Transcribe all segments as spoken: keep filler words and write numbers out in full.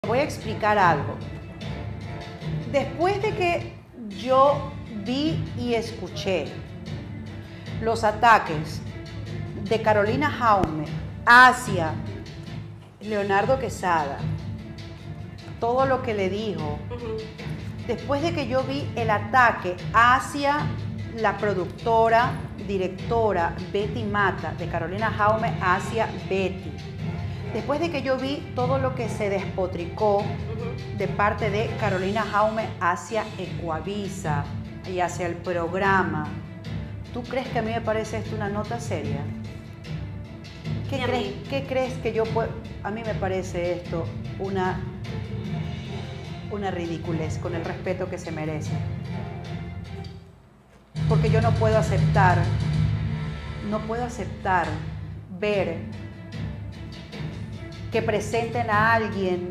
Voy a explicar algo. Después de que yo vi y escuché los ataques de Carolina Jaume hacia Leonardo Quesada, todo lo que le dijo, uh-huh. Después de que yo vi el ataque hacia la productora, directora Betty Mata, de Carolina Jaume hacia Betty, después de que yo vi todo lo que se despotricó uh-huh. de parte de Carolina Jaume hacia Ecuavisa y hacia el programa, ¿tú crees que a mí me parece esto una nota seria? ¿Qué, crees, ¿qué crees que yo puedo? A mí me parece esto una, una ridiculez, con el respeto que se merece. Porque yo no puedo aceptar, no puedo aceptar ver que presenten a alguien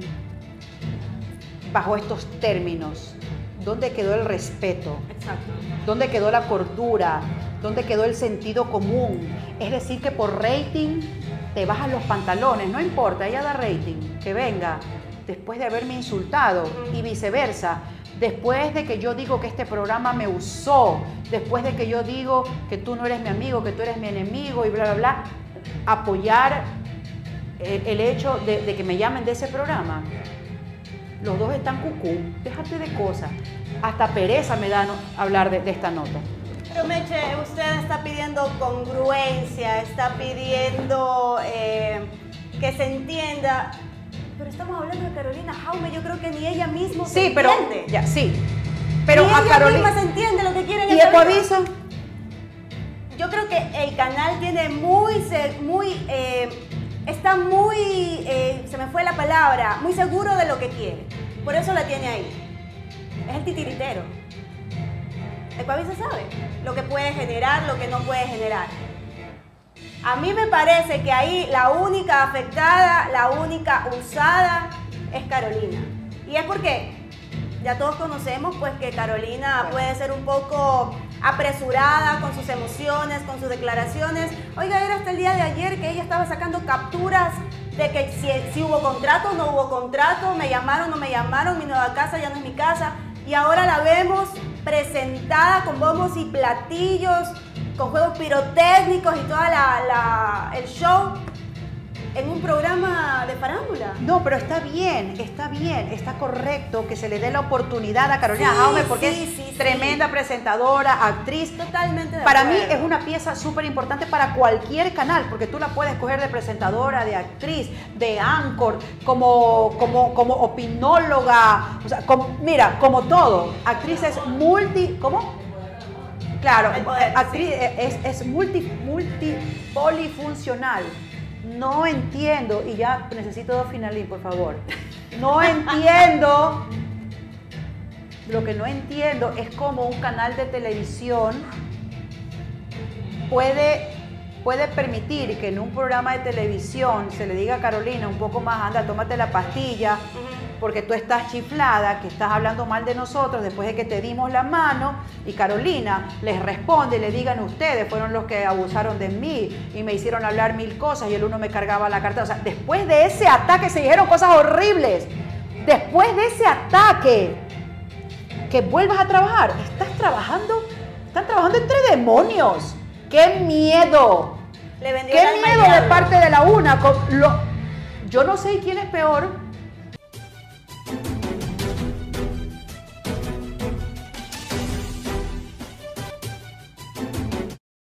bajo estos términos. ¿Dónde quedó el respeto? Exacto. ¿Dónde quedó la cordura? ¿Dónde quedó el sentido común? Es decir, que por rating te bajan los pantalones, no importa, ella da rating, que venga después de haberme insultado uh-huh. y viceversa. Después de que yo digo que este programa me usó, después de que yo digo que tú no eres mi amigo, que tú eres mi enemigo y bla, bla, bla, apoyar el, el hecho de, de que me llamen de ese programa. Los dos están cucú, déjate de cosas. Hasta pereza me da no, hablar de, de esta nota. Pero Meche, usted está pidiendo congruencia, está pidiendo eh, que se entienda. Pero estamos hablando de Carolina Jaume, yo creo que ni ella misma se sí, pero, entiende. Ya, sí, pero ni a ella Carolina misma se entiende lo que quieren. ¿Y Ecuavisa? Yo creo que el canal tiene muy, muy eh, está muy, eh, se me fue la palabra, muy seguro de lo que quiere. Por eso la tiene ahí. Es el titiritero. Ecuavisa sabe lo que puede generar, lo que no puede generar. A mí me parece que ahí la única afectada, la única usada es Carolina. Y es porque ya todos conocemos pues que Carolina puede ser un poco apresurada con sus emociones, con sus declaraciones. Oiga, era hasta el día de ayer que ella estaba sacando capturas de que si, si hubo contrato o no hubo contrato, me llamaron o no me llamaron, mi nueva casa ya no es mi casa. Y ahora la vemos presentada con bombos y platillos, con juegos pirotécnicos y todo la, la, el show en un programa de farándula. No, pero está bien, está bien, está correcto que se le dé la oportunidad a Carolina sí, Jaume porque sí, es sí, tremenda sí. presentadora, actriz. Totalmente de Para acuerdo. mí es una pieza súper importante para cualquier canal, porque tú la puedes coger de presentadora, de actriz, de anchor, como, como, como opinóloga, o sea, como, mira, como todo. Actriz es multi, ¿cómo? Claro, poder, actriz sí. es, es multi, multi, polifuncional. No entiendo, y ya necesito dos finalín, por favor. No entiendo, lo que no entiendo es cómo un canal de televisión puede, puede permitir que en un programa de televisión se le diga a Carolina un poco más, anda, tómate la pastilla, porque tú estás chiflada, que estás hablando mal de nosotros después de que te dimos la mano, y Carolina les responde y le digan ustedes fueron los que abusaron de mí y me hicieron hablar mil cosas y el uno me cargaba la carta. O sea, después de ese ataque se dijeron cosas horribles. Después de ese ataque, que vuelvas a trabajar, estás trabajando, están trabajando entre demonios. ¡Qué miedo! Le ¡Qué miedo de parte de la una! Con lo, yo no sé quién es peor.